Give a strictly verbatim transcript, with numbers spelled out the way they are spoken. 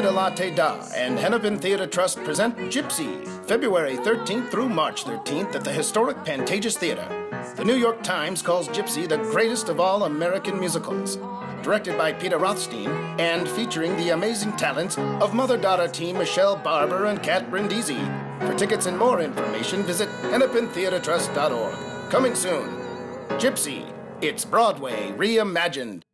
de Latte Da and Hennepin Theatre Trust present Gypsy, February thirteenth through March thirteenth at the historic Pantages Theatre. The New York Times calls Gypsy the greatest of all American musicals. Directed by Peter Rothstein and featuring the amazing talents of mother-daughter team Michelle Barber and Kat Brindisi. For tickets and more information, visit hennepin theatre trust dot org. Coming soon, Gypsy, it's Broadway reimagined.